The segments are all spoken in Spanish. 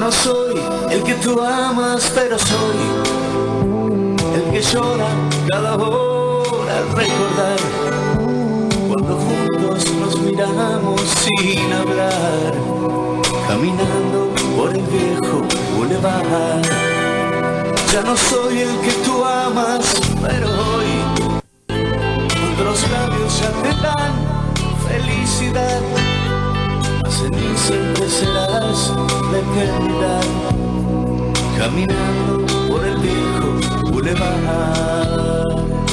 no soy el que tú amas, pero soy el que llora cada hora al recordar cuando juntos nos miramos sin hablar, caminando por el viejo bulevar. Ya no soy el que tú amas, pero hoy otros labios ya te dan felicidad. Mas en mí siempre serás la eternidad, caminando por el viejo bulevar.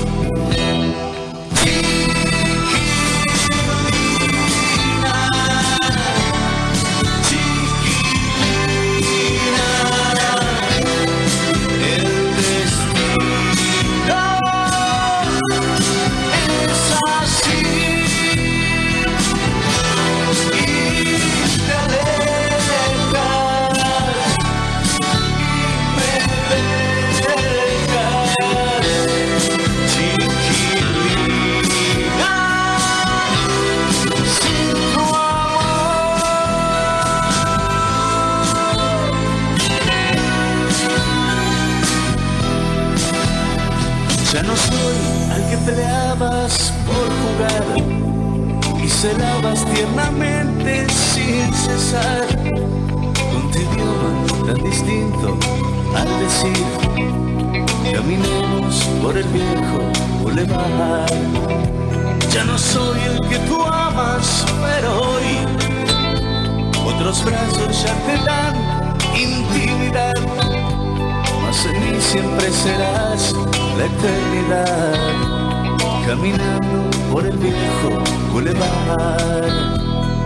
Ya no soy al que peleabas por jugar y celabas tiernamente sin cesar, con tu idioma tan distinto al decir caminemos por el viejo bulevar. Ya no soy el que tú amas, pero hoy otros brazos ya te dan intimidad. Mas en mí siempre serás la eternidad, caminando por el viejo bulevar.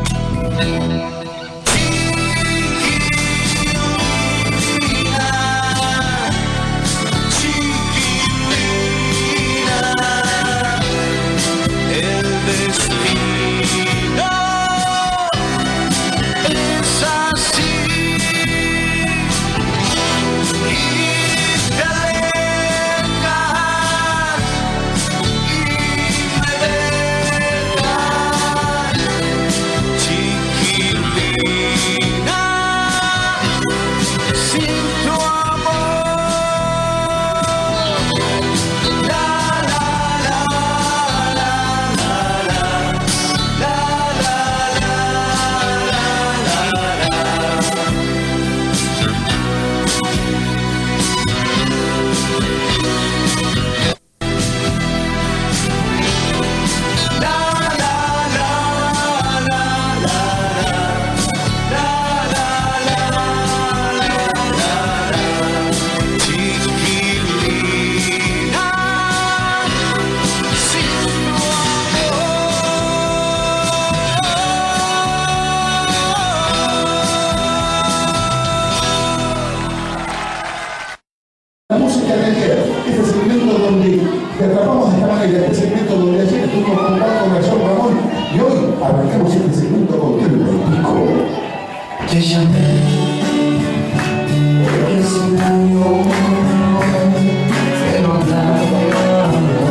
La música ligera, este segmento donde te atrapamos de esta manera, este segmento donde ayer estuvimos con Paco Garzón Ramón y hoy arrancamos este segmento con Tiempo y Pico. Te llamé porque es un año que no hablaba.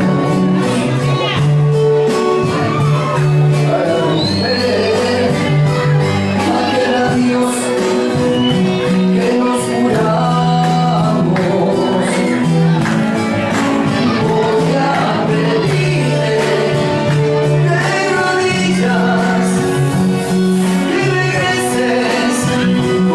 Aquel adiós que nos juramos. Voy a pedirte de rodillas que regreses.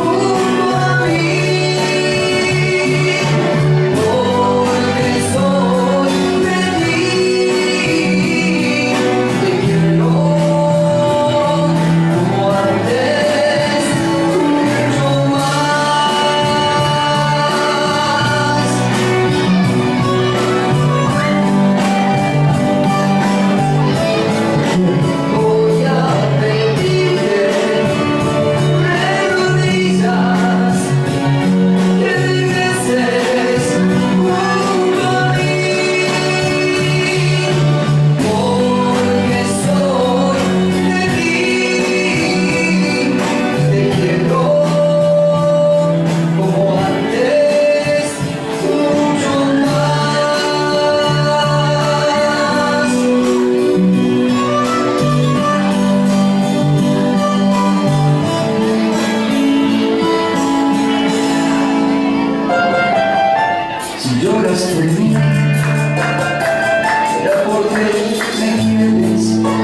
me quieres